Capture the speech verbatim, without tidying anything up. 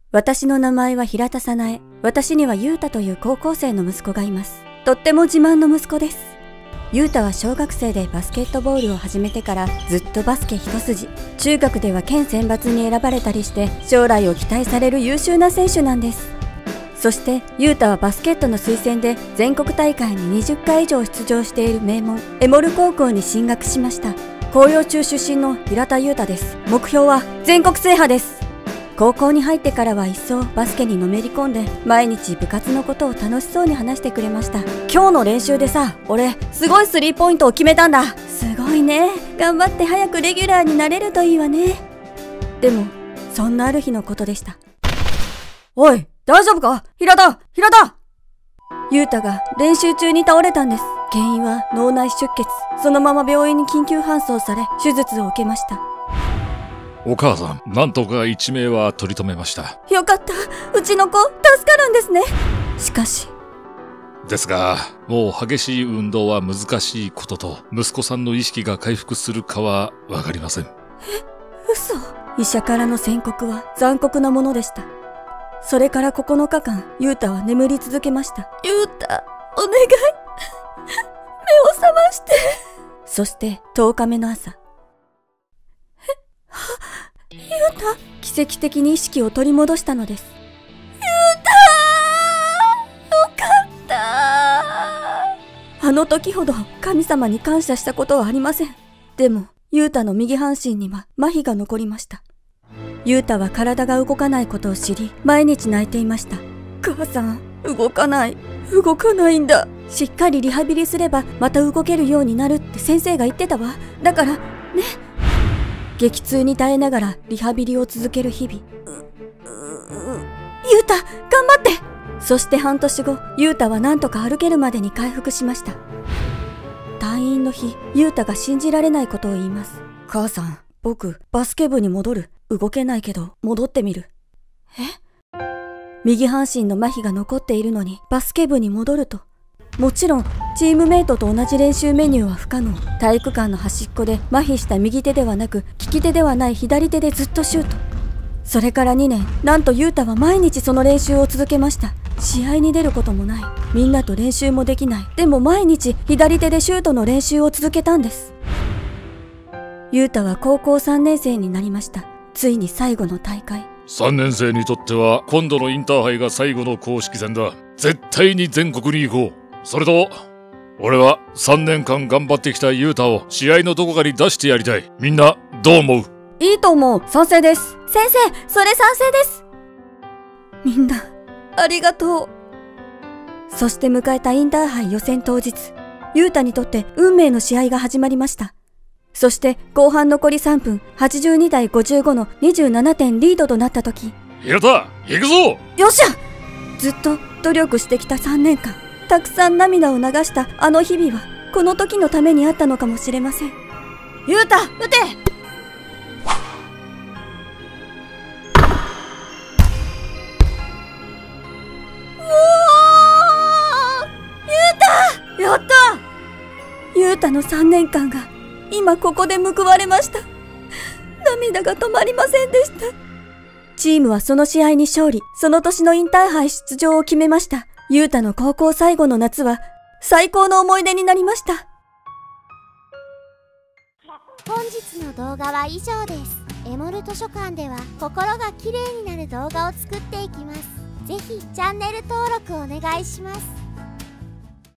私の名前は平田早苗。私には優太という高校生の息子がいます。とっても自慢の息子です。優太は小学生でバスケットボールを始めてからずっとバスケ一筋。中学では県選抜に選ばれたりして将来を期待される優秀な選手なんです。そして優太はバスケットの推薦で全国大会ににじゅっかい以上出場している名門エモル高校に進学しました。紅葉中出身の平田優太です。目標は全国制覇です。高校に入ってからは一層バスケにのめり込んで毎日部活のことを楽しそうに話してくれました。今日の練習でさ、俺すごいスリーポイントを決めたんだ。すごいね。頑張って早くレギュラーになれるといいわね。でもそんなある日のことでした。おい、大丈夫か平田平田優太が練習中に倒れたんです。原因は脳内出血。そのまま病院に緊急搬送され手術を受けました。 お母さん、なんとか一命は取り留めました。 よかった。うちの子助かるんですね。しかしですが、もう激しい運動は難しいことと、息子さんの意識が回復するかはわかりません。え、 嘘。医者からの宣告は残酷なものでした。それからここのかかん、優太は眠り続けました。優太、お願い。目を覚まして。そしてとおかめの朝。え、は、優太。奇跡的に意識を取り戻したのです。優太、よかった。あの時ほど神様に感謝したことはありません。でも優太の右半身には麻痺が残りました。優太は体が動かないことを知り、毎日泣いていました。母さん、動かない。動かないんだ。しっかりリハビリすればまた動けるようになるって先生が言ってたわ。だからね。激痛に耐えながらリハビリを続ける日々。優太、頑張って。そして半年後、優太はなんとか歩けるまでに回復しました。退院の日、優太が信じられないことを言います。母さん、僕バスケ部に戻る。動けないけど戻ってみる。え？右半身の麻痺が残っているのにバスケ部に戻ると。もちろんチームメイトと同じ練習メニューは不可能。体育館の端っこで麻痺した右手ではなく利き手ではない左手でずっとシュート。それからにねん、なんと優太は毎日その練習を続けました。試合に出ることもない。みんなと練習もできない。でも毎日左手でシュートの練習を続けたんです。優太は高校さんねん生になりました。ついに最後の大会。 さんねん生にとっては今度のインターハイが最後の公式戦だ。絶対に全国に行こう。それと俺はさんねんかん頑張ってきた優太を試合のどこかに出してやりたい。みんなどう思う？ いいと思う。賛成です。先生、それ賛成です。みんなありがとう。そして迎えたインターハイ予選当日、優太にとって運命の試合が始まりました。そして後半残りさんぷん、はちじゅうにたいごじゅうごのにじゅうななてんリードとなった時、 平田、行くぞ！ よっしゃ！ずっと努力してきたさんねんかん、たくさん涙を流したあの日々はこの時のためにあったのかもしれません。優太、撃て！やった！優太のさんねんかんが今ここで報われました。涙が止まりませんでした。チームはその試合に勝利、その年のインターハイ出場を決めました。優太の高校最後の夏は最高の思い出になりました。 本日の動画は以上です。エモル図書館では心がきれいになる動画を作っていきます。ぜひチャンネル登録お願いします。